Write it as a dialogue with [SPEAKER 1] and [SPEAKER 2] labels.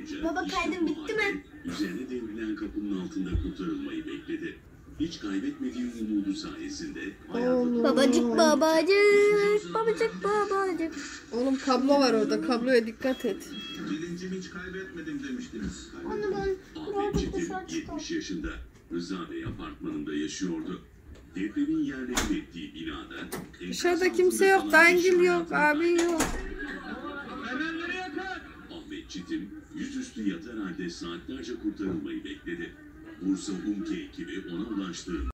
[SPEAKER 1] boyunca
[SPEAKER 2] Baba kaydım bitti mi?
[SPEAKER 1] üzerine devrilen kapının altında kurtarılmayı bekledi. Hiç kaybetmediği umudu sayesinde
[SPEAKER 2] Babacık babacık. Babacık babacık.
[SPEAKER 3] Oğlum kablo var orada. Kabloya dikkat et.
[SPEAKER 4] Bilincimi hiç kaybetmedim demiştiniz.
[SPEAKER 2] Onu ben
[SPEAKER 1] Ahmet Çetin 70 yaşında Rıza Bey apartmanında yaşıyordu. Depremin yerleşim ettiği binada
[SPEAKER 3] Dışarıda kimse yok. Dayıngil yok. Abin yok.
[SPEAKER 1] Ahmet Çetin yüzüstü yatar halde saatlerce kurtarılmayı bekledi. Bursa Humke ekibi ona ulaştı.